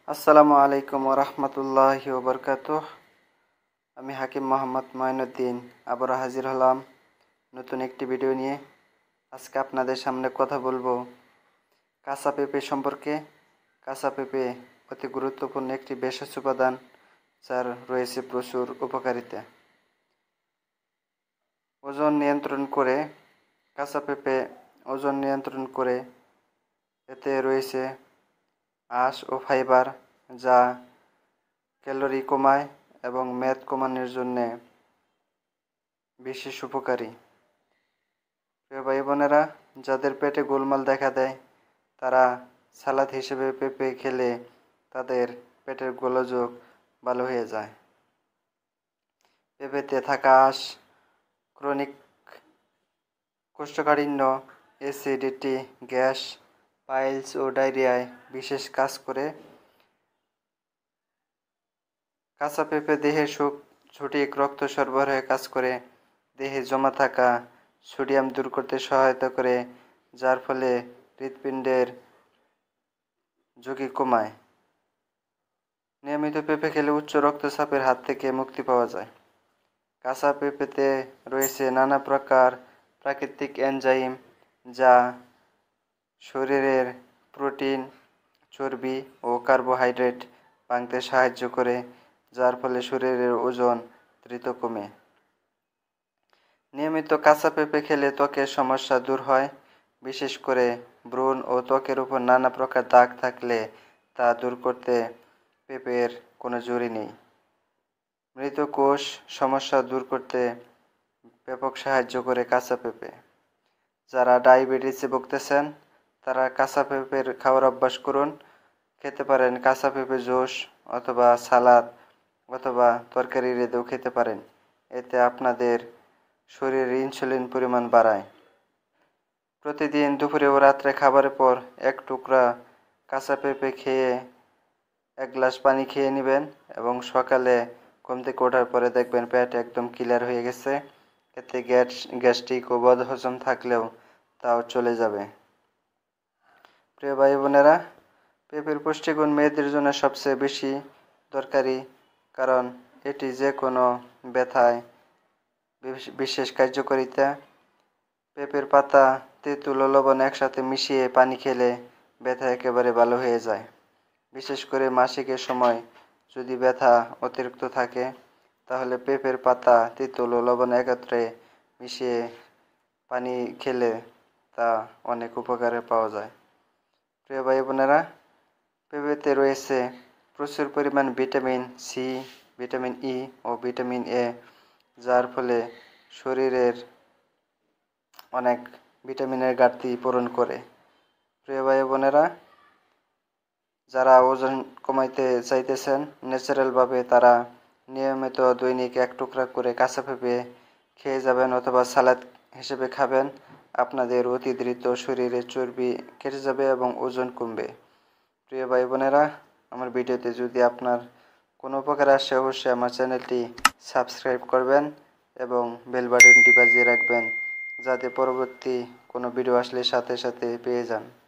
আসসালামু আলাইকুম ওয়া রাহমাতুল্লাহি ওয়া বারাকাতুহু। আমি হাকিম মোহাম্মদ মঈনুদ্দিন আবারও হাজির হলাম নতুন একটি ভিডিও নিয়ে। আজকে আপনাদের সামনে কথা বলবো কাঁচা পেঁপে সম্পর্কে। কাঁচা পেঁপে অতি গুরুত্বপূর্ণ একটি ভেষজ উপাদান, যার রয়েছে প্রচুর উপকারিতা। কাঁচা পেঁপে ওজন নিয়ন্ত্রণ করে। এতে রয়েছে আঁশ ও ফাইবার, যা ক্যালোরি কমায় এবং মেদ কমানোর জন্য বিশেষ উপকারী। প্রিয় ভাই বোনেরা, যাদের পেটে গোলমাল দেখা দেয় তারা সালাদ হিসেবে পেঁপে খেলে তাদের পেটের গোলযোগ ভালো হয়ে যায়। পেঁপেতে থাকা আঁশ ক্রনিক কোষ্ঠকাঠিন্য, অ্যাসিডিটি, গ্যাস, পাইলস ও ডায়রিয়ায় বিশেষ কাজ করে। কাঁচা পেঁপে দেহে সঠিক রক্ত সরবরাহে কাজ করে, দেহে জমা থাকা সোডিয়াম দূর করতে সহায়তা করে, যার ফলে হৃৎপিণ্ডের ঝুঁকি কমায়। নিয়মিত পেঁপে খেলে উচ্চ রক্তচাপের হাত থেকে মুক্তি পাওয়া যায়। কাঁচা পেঁপেতে রয়েছে নানা প্রকার প্রাকৃতিক এনজাইম, যা শরীরের প্রোটিন, চর্বি ও কার্বোহাইড্রেট ভাঙতে সাহায্য করে, যার ফলে শরীরের ওজন দ্রুত কমে। নিয়মিত কাঁচা পেঁপে খেলে ত্বকের সমস্যা দূর হয়, বিশেষ করে ব্রণ ও ত্বকের উপর নানা প্রকার দাগ থাকলে তা দূর করতে পেঁপের কোনো জুড়ি নেই। মৃত কোষ সমস্যা দূর করতে ব্যাপক সাহায্য করে কাঁচা পেঁপে। যারা ডায়াবেটিসে ভুগতেছেন তারা কাঁচা পেঁপের খাওয়ার অভ্যাস করুন। খেতে পারেন কাঁচা পেঁপে জুস অথবা সালাদ অথবা তরকারি রেঁধেও খেতে পারেন। এতে আপনাদের শরীরে ইনসুলিন পরিমাণ বাড়ায়। প্রতিদিন দুপুরে ও রাত্রে খাবারের পর এক টুকরা কাঁচা পেঁপে খেয়ে 1 গ্লাস পানি খেয়ে নেবেন এবং সকালে ঘুম থেকে ওঠার পরে দেখবেন পেট একদম ক্লিয়ার হয়ে গেছে। এতে গ্যাস্ট্রিক ও বদহজম থাকলেও তাও চলে যাবে। প্রিয় ভাই বোনেরা, পেঁপের পুষ্টিগুণ মেয়েদের জন্য সবচেয়ে বেশি দরকারি, কারণ এটি যে কোনো ব্যথায় বিশেষ কার্যকারিতা। পেঁপের পাতা, তেঁতুল ও লবণ একসাথে মিশিয়ে পানি খেলে ব্যথা একেবারে ভালো হয়ে যায়। বিশেষ করে মাসিকের সময় যদি ব্যথা অতিরিক্ত থাকে, তাহলে পেঁপের পাতা, তেঁতুল ও লবণ একত্রে মিশিয়ে পানি খেলে তা অনেক উপকারে পাওয়া যায়। প্রিয় ভাই বোনেরা, পেঁপেতে রয়েছে প্রচুর পরিমাণ ভিটামিন সি, ভিটামিন ই ও ভিটামিন এ, যার ফলে শরীরের অনেক ভিটামিনের ঘাটতি পূরণ করে। প্রিয় ভাই বোনেরা, যারা ওজন কমাইতে চাইতেছেন ন্যাচারালভাবে, তারা নিয়মিত দৈনিক 1 টুকরা করে কাঁচা পেঁপে খেয়ে যাবেন অথবা সালাদ হিসেবে খাবেন। আপনাদের অতি দ্রুত শরীরের চর্বি কেটে যাবে এবং ওজন কমবে। প্রিয় ভাই বোনেরা, আমার ভিডিওতে যদি আপনার কোনো উপকার আসে অবশ্যই আমার চ্যানেলটি সাবস্ক্রাইব করবেন এবং বেল বাটনটি বাজিয়ে রাখবেন, যাতে পরবর্তী কোনো ভিডিও আসলে সাথে সাথে পেয়ে যান।